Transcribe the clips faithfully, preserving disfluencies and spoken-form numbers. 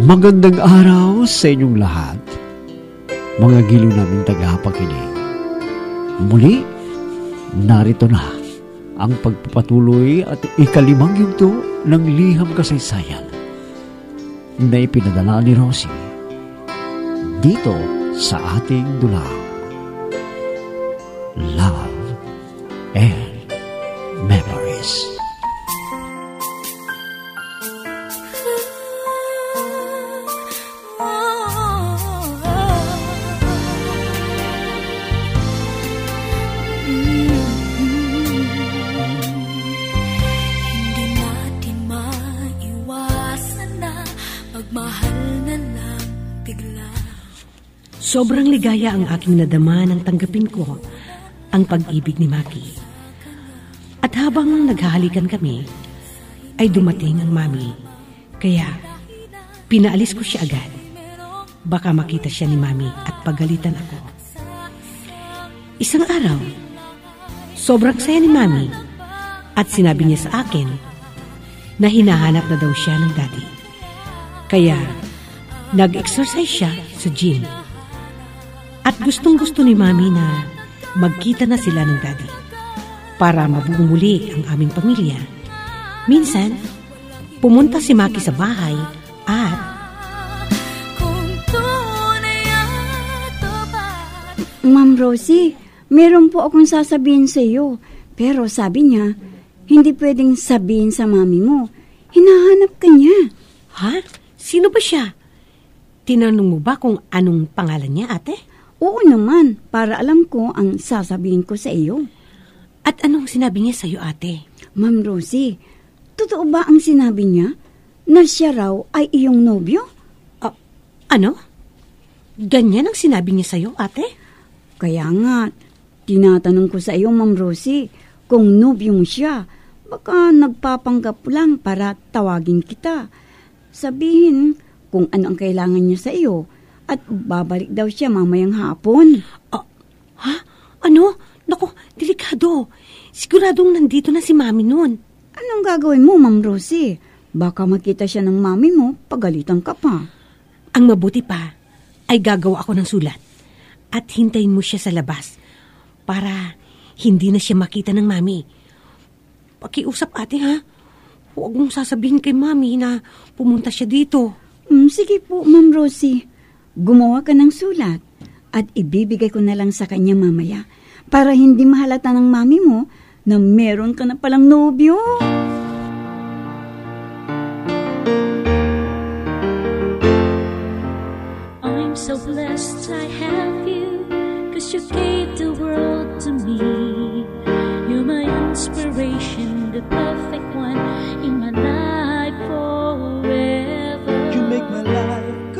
Magandang araw sa inyong lahat, mga giliw naming tagapakinig. Muli, narito na ang pagpapatuloy at ikalimang yugto ng Liham Kasaysayan na ipinadala ni Rosie dito sa ating dulang Love and Memories. Sobrang ligaya ang aking nadama nang tanggapin ko ang pag-ibig ni Maki. At habang naghahalikan kami, ay dumating ang mami. Kaya, pinaalis ko siya agad. Baka makita siya ni mami at pagalitan ako. Isang araw, sobrang saya ni mami at sinabi niya sa akin na hinahanap na daw siya ng daddy. Kaya, nag-exercise siya sa gym. At gustong-gusto ni mami na magkita na sila ng daddy para mabuong muli ang aming pamilya. Minsan, pumunta si Maki sa bahay at Ma'am Rosie, meron po akong sasabihin sa iyo. Pero sabi niya, hindi pwedeng sabihin sa mami mo. Hinahanap ka niya. Ha? Sino ba siya? Tinanong mo ba kung anong pangalan niya, ate? Oo naman, para alam ko ang sasabihin ko sa iyo. At anong sinabi niya sa iyo, ate? Ma'am Rosie, totoo ba ang sinabi niya na siya raw ay iyong nobyo? Uh, ano? Ganyan ang sinabi niya sa iyo, ate? Kaya nga, tinatanong ko sa iyo, Ma'am Rosie, kung nobyo mo siya, baka nagpapanggap lang para tawagin kita. Sabihin kung ano ang kailangan niya sa iyo. At babalik daw siya mamayang hapon. Uh, ha? Ano? Naku, delikado. Siguradong nandito na si mami noon. Anong gagawin mo, Ma'am Rosie? Baka makita siya ng mami mo, pagalitan ka pa. Ang mabuti pa, ay gagawa ako ng sulat. At hintayin mo siya sa labas para hindi na siya makita ng mami. Pakiusap, ate, ha? Huwag mong sasabihin kay mami na pumunta siya dito. Mm, sige po, Ma'am Rosie. Gumawa ka ng sulat at ibibigay ko na lang sa kanya mamaya para hindi mahalata ng mami mo na meron ka na palang nobyo. I'm so blessed I have you, 'cause you gave the world to me. You're my inspiration, the perfect one in my life forever. You make my life.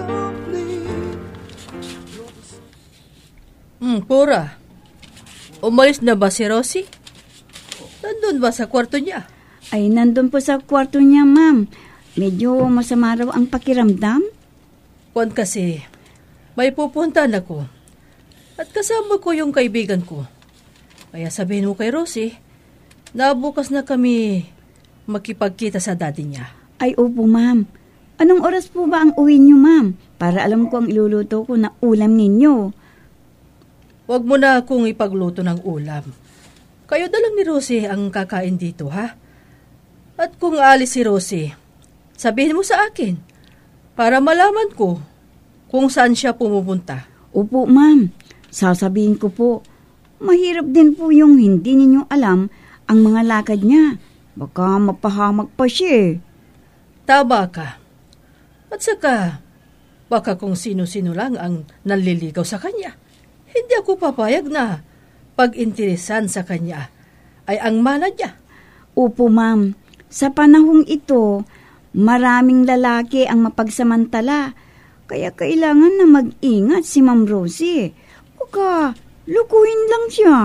Hmm, Pura, umalis na ba si Rosie? Nandun ba sa kwarto niya? Ay, nandun po sa kwarto niya, ma'am. Medyo masama raw ang pakiramdam. Kwan kasi, may pupuntahan ako. At kasama ko yung kaibigan ko. Kaya sabihin mo kay Rosie, na bukas na kami makipagkita sa daddy niya. Ay, opo, ma'am. Anong oras po ba ang uwi niyo, ma'am? Para alam ko ang iluluto ko na ulam ninyo. Huwag mo na akong ipagluto ng ulam. Kayo na lang ni Rosie ang kakain dito, ha? At kung alis si Rosie, sabihin mo sa akin para malaman ko kung saan siya pumupunta. Opo, ma'am. Sasabihin ko po. Mahirap din po yung hindi ninyo alam ang mga lakad niya. Baka mapahamak pa siya eh. Tama ka. At saka, baka kung sino-sino lang ang nanliligaw sa kanya. Hindi ako papayag na pag-interesan sa kanya ay ang mana niya. Opo, ma'am. Sa panahong ito, maraming lalaki ang mapagsamantala. Kaya kailangan na mag-ingat si Ma'am Rosie. Baka lukuhin lang siya.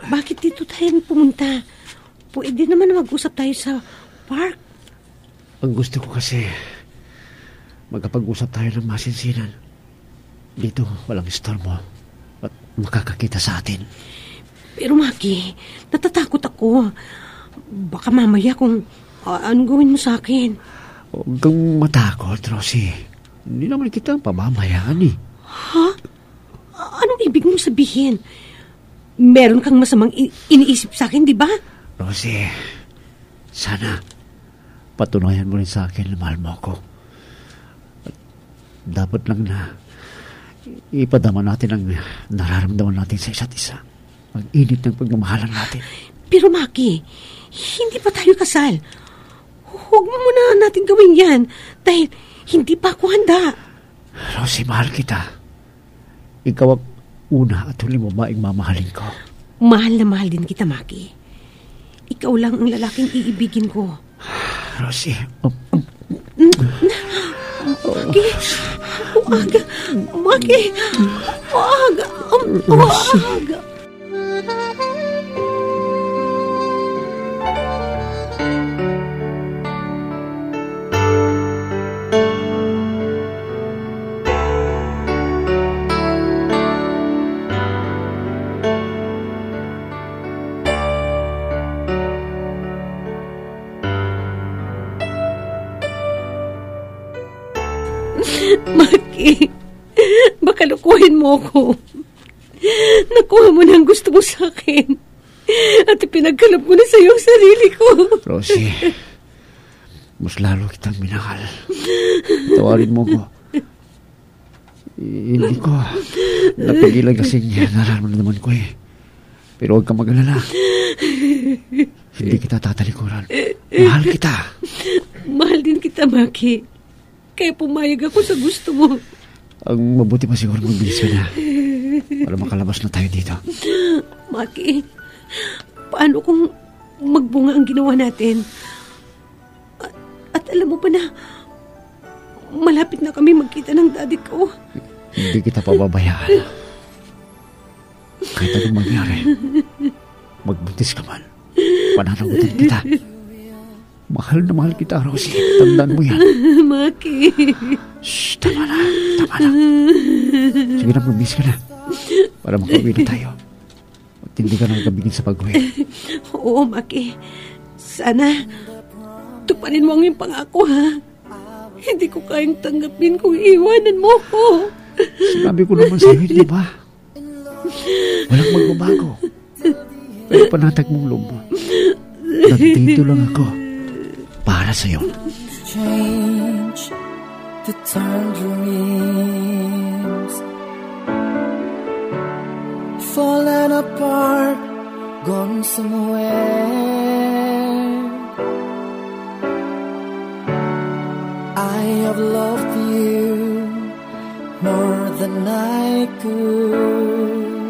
bakit dito tayo pumunta? Pwede naman mag-usap tayo sa park. Ang gusto ko kasi magkapag-usap tayo ng masinsinan. Dito walang istorbo at makakakita sa atin. Pero Maki, natatakot ako. Baka mamaya kung uh, anong gawin mo sa akin. Huwag kang matakot, Rosie. Hindi naman kita pamamayaan eh. Ha? Anong ibig mong sabihin? Meron kang masamang i- iniisip sa akin, di ba? Rosie, sana patunayan mo rin sa akin na mahal mo ako. At dapat lang na ipadama natin ang nararamdaman natin sa isa't isa. Ang init ng pagmamahalan natin. Pero Maki, hindi pa tayo kasal. Huwag mo muna natin gawin yan dahil hindi pa ako handa. Rosie, mahal kita. Ikaw ang una at huli mo maing mamahalin ko. Mahal na mahal din kita, Maki. Ikaw lang ang lalaking iibigin ko. Rosie, um, um, Maki, umaga. Maki, umaga. Umaga. Maki, baka lukuhin mo ako. Nakuha mo na ang gusto mo sa akin. At ipinagkalap mo na sa iyo ang sarili ko. Rosie, mas lalo kitang minahal. Tawarin mo ko. Hindi ko napigilan kasi nararamdaman ko eh. Pero huwag kang mag-alala. Hindi kita tatalikuran. Mahal kita. Mahal din kita, Maki. Kaya pumayag ako sa gusto mo. Ang mabuti pa siguro magbilis ka na para makalabas na tayo dito. Maki, paano kung magbunga ang ginawa natin? At, at alam mo ba na malapit na kami magkita ng daddy ko? Hindi kita pababayaan. Kahit anong mangyari, magbuntis ka man, pananagutan kita. Mahal na mahal kita, Rosie. Tandaan mo yan. Maki. Shh, tama na. Tama na. Sige na, magbis ka na. Para makauwi na tayo. At hindi ka na magkabigin sa pag-uwi. Oo, Maki. Sana tuparin mo ang iyong pangako, ha? Hindi ko kayang tanggapin kung iiwanan mo ko. Sinabi ko naman sa'yo, di ba? Walang magbabago. Pero panatag mong loob mo. Nandito lang ako para sa'yo. Change to tangerines, falling apart, gone somewhere. I have loved you more than I could,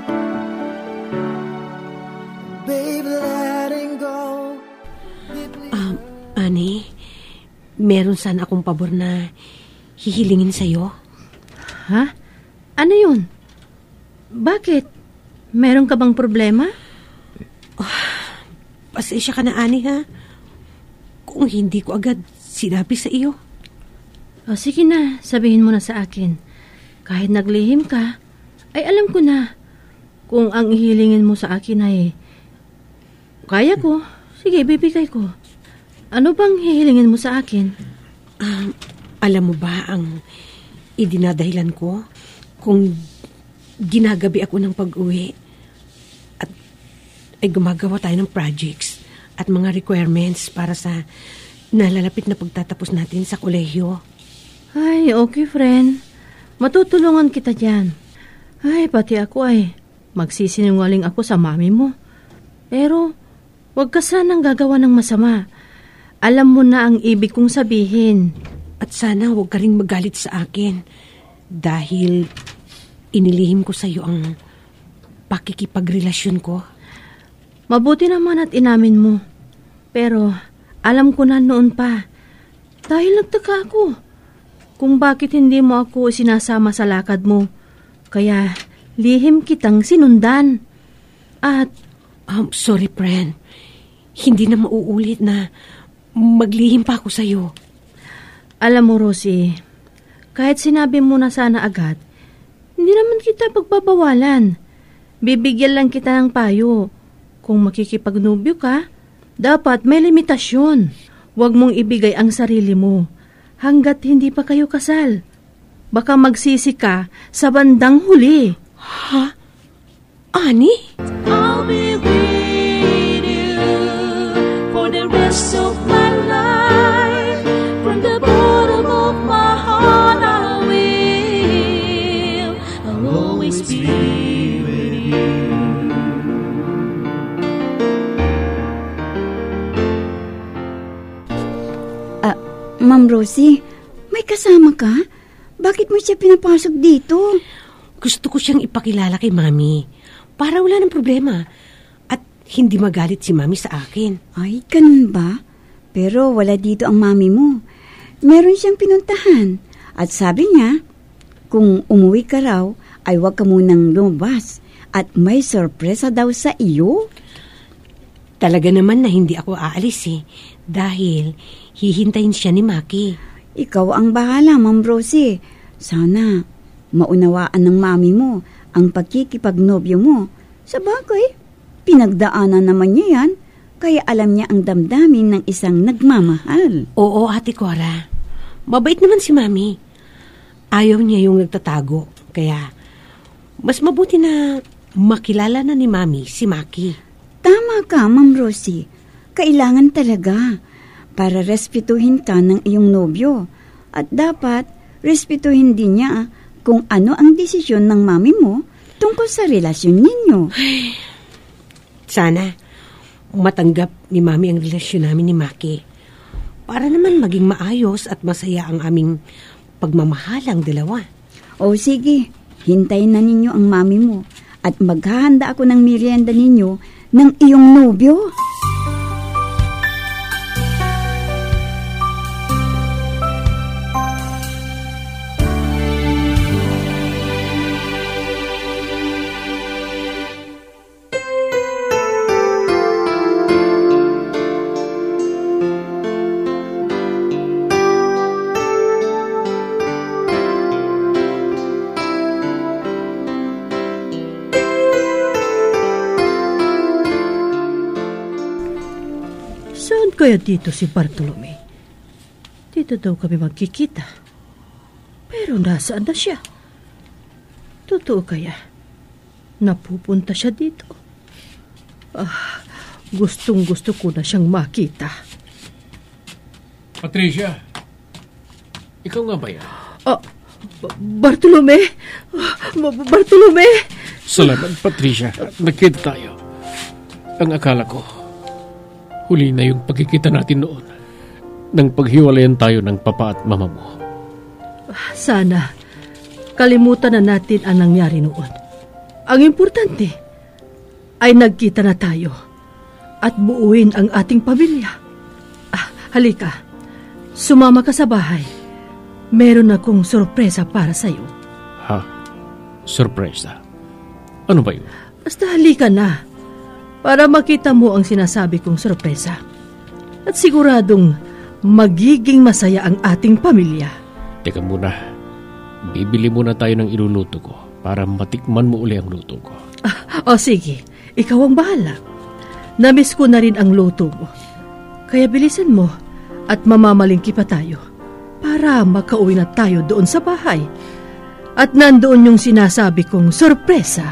baby, letting go. Um, Ani, meron sana akong pabor na hihilingin sa'yo. Ha? Ano yun? Bakit? Meron ka bang problema? Oh, pasensya ka na, Ani, ha? Kung hindi ko agad sinabi sa iyo. O sige na, sabihin mo na sa akin. Kahit naglihim ka, ay alam ko na. Kung ang ihilingin mo sa akin ay kaya ko, sige, bibigay ko. Ano bang hihilingin mo sa akin? Um, alam mo ba ang idinadahilan ko? Kung ginagabi ako ng pag-uwi at ay gumagawa tayo ng projects at mga requirements para sa nalalapit na pagtatapos natin sa kolehiyo. Ay, okay, friend. Matutulungan kita dyan. Ay, pati ako ay magsisinungaling ako sa mami mo. Pero, wag ka sanang gagawa ng masama. Alam mo na ang ibig kong sabihin. At sana huwag ka rin magalit sa akin dahil inilihim ko sa iyo ang pakikipagrelasyon ko. Mabuti naman at inamin mo. Pero alam ko na noon pa. Dahil nagtaka ako kung bakit hindi mo ako sinasama sa lakad mo. Kaya lihim kitang sinundan. At Um, sorry, friend. Hindi na mauulit na maglihim pa ako sa'yo. Alam mo, Rosie, kahit sinabi mo na sana agad, hindi naman kita pagbabawalan. Bibigyan lang kita ng payo. Kung makikipagnubyo ka, dapat may limitasyon. Huwag mong ibigay ang sarili mo hanggat hindi pa kayo kasal. Baka magsisi ka sa bandang huli. Ha? Ani? I'll be with you for the rest of my life. From the bottom of my heart I will I'll always be with you. Ah, Ma'am Rosie, may kasama ka? Bakit mo siya pinapasok dito? Gusto ko siyang ipakilala kay Mami para wala ng problema at hindi magalit si Mami sa akin. Ay, ganun ba? Pero wala dito ang mami mo. Meron siyang pinuntahan at sabi niya, kung umuwi ka raw, ay huwag ka munang lumabas at may sorpresa daw sa iyo. Talaga naman na hindi ako aalis eh dahil hihintayin siya ni Maki. Ikaw ang bahala, Ma'am Rosie. Sana maunawaan ng mami mo ang pagkikipagnobyo mo. Sa bagay, pinagdaanan naman niya yan, kaya alam niya ang damdamin ng isang nagmamahal. Oo, Ate Cora. Mabait naman si Mami. Ayaw niya yung nagtatago. Kaya, mas mabuti na makilala na ni Mami si Maki. Tama ka, Ma'am Rosie. Kailangan talaga para respetuhin ka ng iyong nobyo. At dapat, respetuhin din niya kung ano ang desisyon ng mami mo tungkol sa relasyon ninyo. Sana matanggap ni Mami ang relasyon namin ni Maki. Para naman maging maayos at masaya ang aming pagmamahalang dalawa. O sige, hintayin na ninyo ang mami mo at maghahanda ako ng merienda ninyo ng iyong nobyo. Kaya dito si Bartolome. Dito daw kami magkikita. Pero nasaan na siya? Totoo kaya? Napupunta siya dito? Ah, gustong gusto ko na siyang makita. Patricia, ikaw nga ba yan? Ah, Ba- Bartolome? Ba- Bartolome? Salamat, Patricia. Nagkita tayo. Ang akala ko, huli na yung pagkikita natin noon nang paghiwalayan tayo ng papa at mama mo. Sana kalimutan na natin ang nangyari noon. Ang importante ay nagkita na tayo at buuin ang ating pamilya. Ah, halika, sumama ka sa bahay. Meron akong sorpresa para sa'yo. Ha? Sorpresa? Ano ba yun? Basta halika na para makita mo ang sinasabi kong sorpresa. At siguradong magiging masaya ang ating pamilya. Teka muna. Bibili muna tayo ng iluluto ko para matikman mo uli ang luto ko. Ah, o sige, ikaw ang bahala. Namiss ko na rin ang luto mo. Kaya bilisan mo at mamamalingki pa tayo para makauwi na tayo doon sa bahay. At nandoon yung sinasabi kong sorpresa.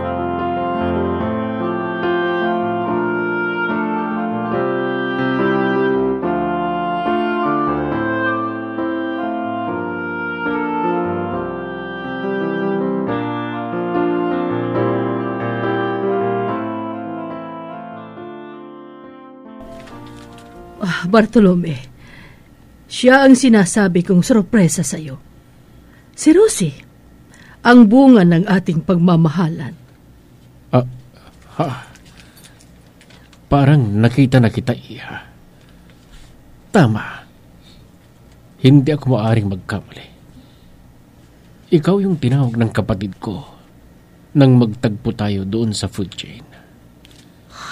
Ah, Bartolome, siya ang sinasabi kong sorpresa sa'yo. Si Rosie, ang bunga ng ating pagmamahalan. Ah, ha? Parang nakita na kita, Iha. Tama. Hindi ako maaaring magkamali. Ikaw yung tinawag ng kapatid ko nang magtagpo tayo doon sa food chain.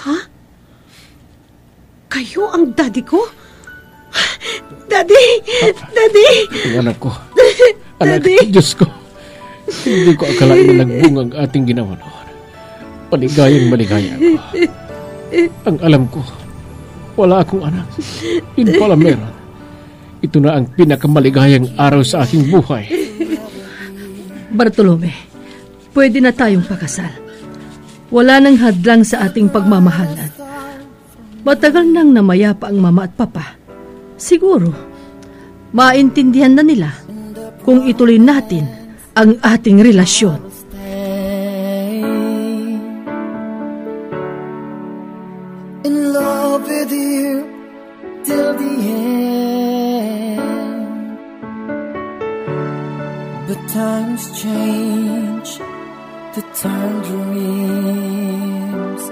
Kayo ang daddy ko? Daddy! Daddy! Ang anak ko. Anak, Diyos ko. Hindi ko akalain na nagbunga ang ating ginawa noon. Maligayang maligaya ako. Ang alam ko, wala akong anak. Yun pala meron. Ito na ang pinakamaligayang araw sa aking buhay. Bartolome, pwede na tayong pakasal. Wala nang hadlang sa ating pagmamahalan. Matagal nang namayapa ang mama at papa. Siguro, maintindihan na nila kung ituloy natin ang ating relasyon. In love with you till the end. But times change to turn dreams.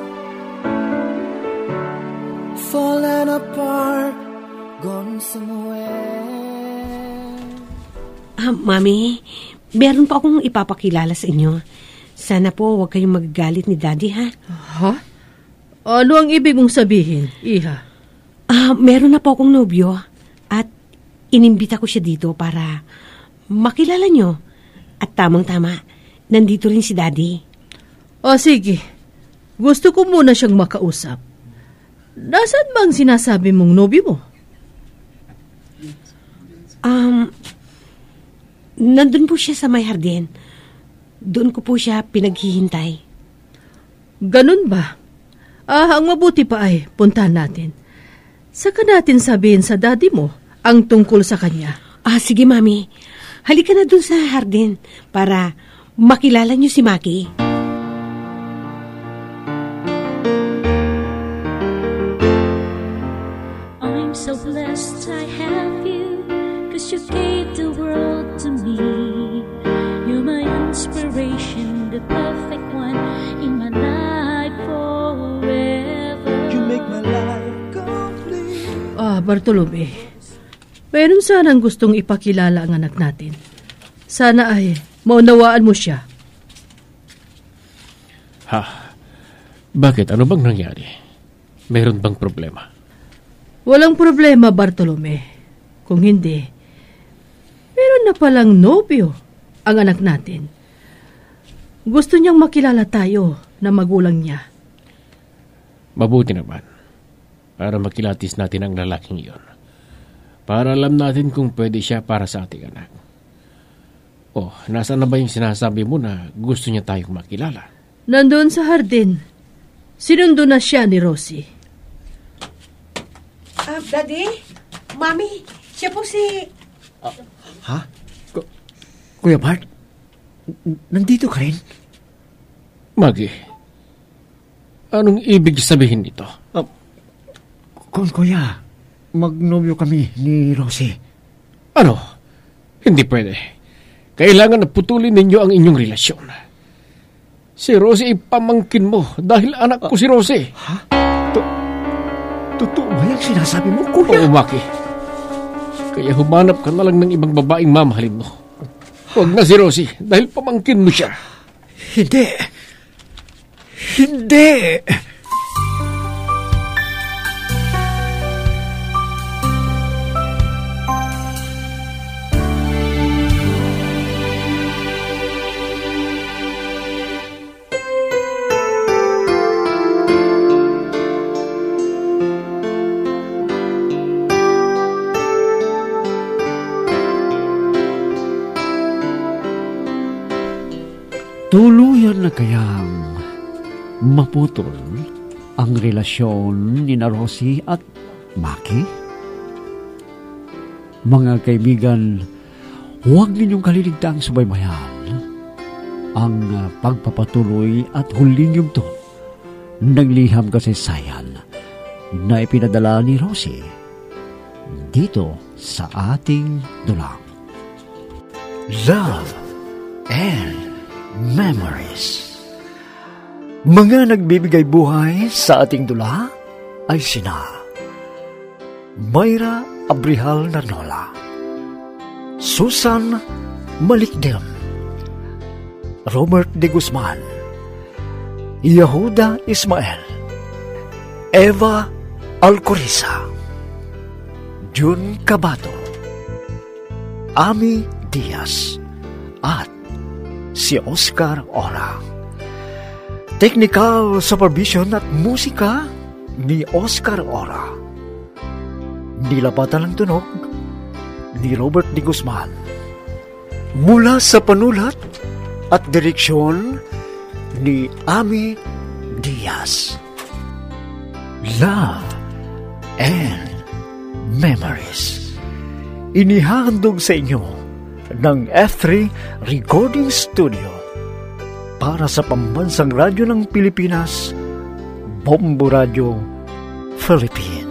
Falling apart, gone somewhere. Ah, Mami, meron pa akong ipapakilala sa inyo. Sana po huwag kayong magagalit ni Daddy, ha? Ha? Ano ang ibig mong sabihin, Iha? Ah, meron na po akong nobyo at inimbita ko siya dito para makilala nyo. At tamang-tama, nandito rin si Daddy. O sige, gusto ko muna siyang makausap. Nasaan bang sinasabi mong nobyo mo? Um, nandun po siya sa may hardin. Doon ko po siya pinaghihintay. Ganun ba? Ah, ang mabuti pa ay puntahan natin. Saka natin sabihin sa daddy mo ang tungkol sa kanya. Ah, sige, Mami. Halika na dun sa hardin para makilala niyo si Maki. I'm so blessed I have you, 'cause you gave the world to me. You're my inspiration, the perfect one in my life forever. You make my life complete. Ah, Bartolome, mayroon sanang gustong ipakilala ang anak natin. Sana ay maunawaan mo siya. Ha? Bakit? Ano bang nangyari? Mayroon bang problema? Walang problema, Bartolome. Kung hindi, meron na palang nobyo ang anak natin. Gusto niyang makilala tayo na magulang niya. Mabuti naman. Para makilatis natin ang lalaking iyon. Para alam natin kung pwede siya para sa ating anak. Oh, nasaan na ba yung sinasabi mo na gusto niya tayong makilala? Nandoon sa hardin. Sinundo na siya ni Rosie. Ah, Daddy? Mami, siya po si... Ha? Ku- Kuya Bart? N- Nandito ka rin? Maggie, anong ibig sabihin nito? Uh, kung kuya, magnobyo kami ni Rosie. Ano? Hindi pwede. Kailangan na putulin ninyo ang inyong relasyon. Si Rosie ipamangkin mo dahil anak ko si Rosie. Ha? To- Totoo ba yung sinasabi mo, kuya? Oo, Maki. Kaya humanap ka na lang ng ibang babaeng mamahalin mo. Huwag na si Rosie dahil pamangkin mo siya. Hindi. Hindi. Tuluyan na kayang maputol ang relasyon ni na Rosie at Maki? Mga kaibigan, huwag ninyong kaliligtaang subaybayan ang pagpapatuloy at huling yugto ng liham kasaysayan na ipinadala ni Rosie dito sa ating dulang. Love and Memories. Mga nagbibigay buhay sa ating dula ay sina Mayra Abrihal Narnola, Susan Malikdem, Robert de Guzman, Yehuda Ismael, Eva Alcoriza, Jun Cabato, Ami Diaz, at si Oscar Ora. Technical supervision at musika ni Oscar Ora. Nilapatan ng tunog ni Robert D. Guzman. Mula sa panulat at direksyon ni Ami Diaz. Love and Memories. Inihahandog sa inyo ng F three Recording Studio para sa Pambansang Radyo ng Pilipinas, Bombo Radio, Philippines.